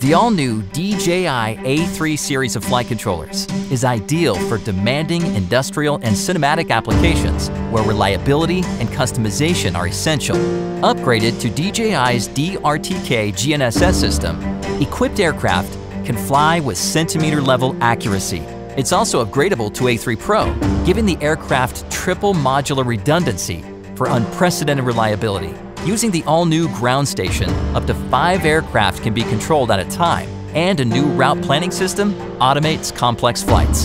The all-new DJI A3 series of flight controllers is ideal for demanding industrial and cinematic applications where reliability and customization are essential. Upgraded to DJI's D-RTK GNSS system, equipped aircraft can fly with centimeter-level accuracy. It's also upgradable to A3 Pro, giving the aircraft triple modular redundancy for unprecedented reliability. Using the all-new ground station, up to 5 aircraft can be controlled at a time, and a new route planning system automates complex flights.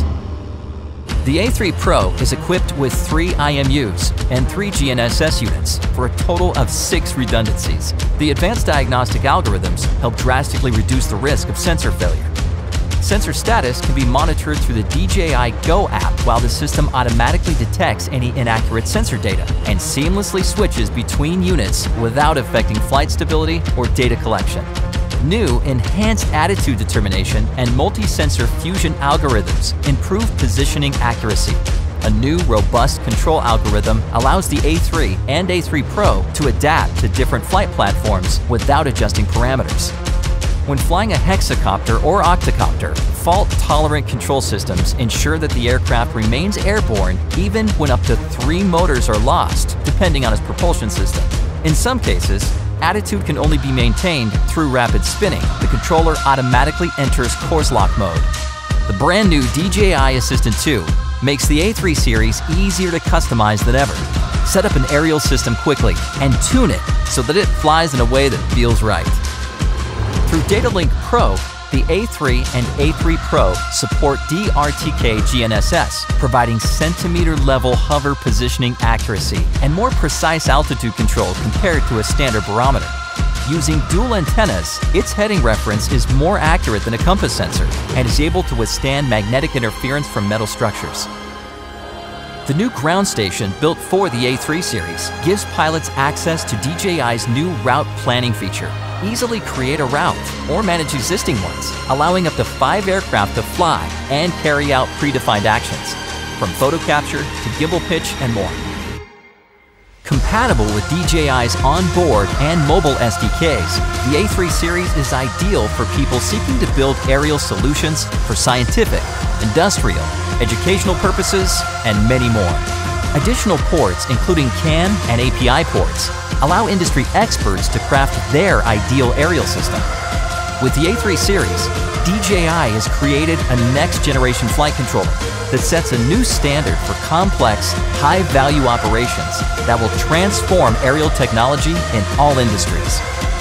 The A3 Pro is equipped with 3 IMUs and 3 GNSS units for a total of 6 redundancies. The advanced diagnostic algorithms help drastically reduce the risk of sensor failure. Sensor status can be monitored through the DJI Go app while the system automatically detects any inaccurate sensor data and seamlessly switches between units without affecting flight stability or data collection. New enhanced attitude determination and multi-sensor fusion algorithms improve positioning accuracy. A new robust control algorithm allows the A3 and A3 Pro to adapt to different flight platforms without adjusting parameters. When flying a hexacopter or octocopter, fault-tolerant control systems ensure that the aircraft remains airborne even when up to 3 motors are lost, depending on its propulsion system. In some cases, attitude can only be maintained through rapid spinning. The controller automatically enters course lock mode. The brand new DJI Assistant 2 makes the A3 series easier to customize than ever. Set up an aerial system quickly and tune it so that it flies in a way that feels right. Through DATALINK Pro, the A3 and A3 Pro support D-RTK GNSS, providing centimeter-level hover positioning accuracy and more precise altitude control compared to a standard barometer. Using dual antennas, its heading reference is more accurate than a compass sensor and is able to withstand magnetic interference from metal structures. The new ground station built for the A3 series gives pilots access to DJI's new route planning feature. Easily create a route or manage existing ones, allowing up to 5 aircraft to fly and carry out predefined actions, from photo capture to gimbal pitch and more. Compatible with DJI's onboard and mobile SDKs, the A3 series is ideal for people seeking to build aerial solutions for scientific, industrial, educational purposes, and many more. Additional ports, including CAN and API ports, allow industry experts to craft their ideal aerial system. With the A3 series, DJI has created a next-generation flight controller that sets a new standard for complex, high-value operations that will transform aerial technology in all industries.